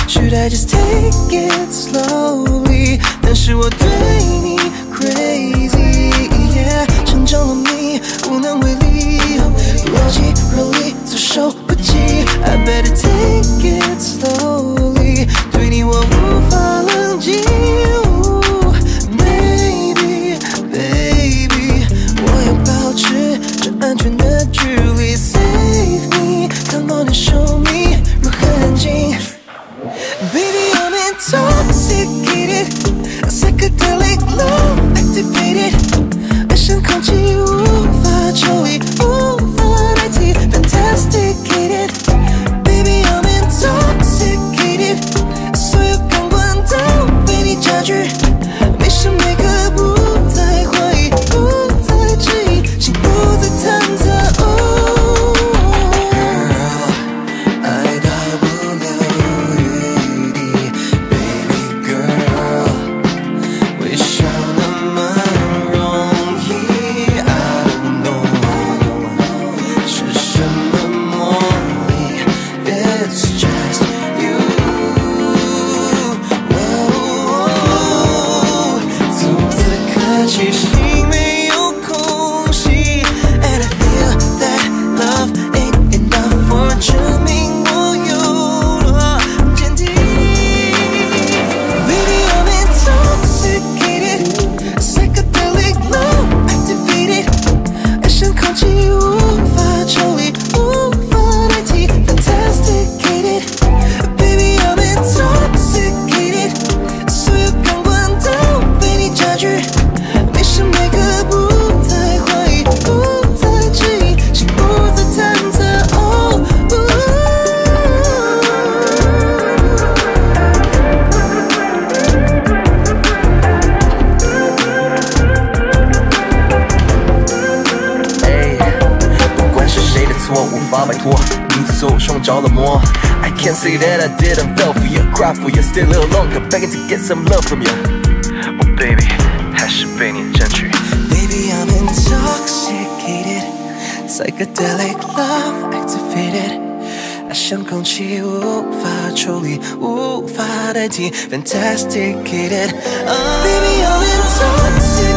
Should I just take it slowly？ 但是我对你 crazy， yeah， 成长了你无能为力，若即若离措手不及。I better take it slowly， 对你我无法冷静。Baby baby， 我要保持这安全的距离。Save me，come on and show me 如何安静。Baby I'm intoxicated， psychedelic love activated， 爱像空气无法抽离，无法代替 fantasticated。Baby I'm intoxicated， 所有感官都被你占据，每时每刻不再怀疑，不再质疑，心不再忐忑。Girl， 爱到不留余地 ，Baby girl， 微笑那么容易 ，I don't know 是什么魔力 ，It's just you。从此刻起，心没有空隙 ，And I feel that love ain't enough for 证明我有多坚定。Baby I'm intoxicated， psychedelic love activated， 爱像空气无法抽离，无法代替 fantasticated。Baby I'm intoxicated， 所有感官都被你占据，每时每刻不再怀疑，不再质疑，心不再忐忑。不管是谁的错，无法摆脱，你的手上着了魔。I can't say that I didn't fell for you, cry for you, stay a little longer, begging to get some love from you. Oh baby， 还是被你占据。Baby I'm intoxicated， psychedelic love activated， 爱像空气无法抽离，无法代替 fantasticated。Baby I'm intoxicated。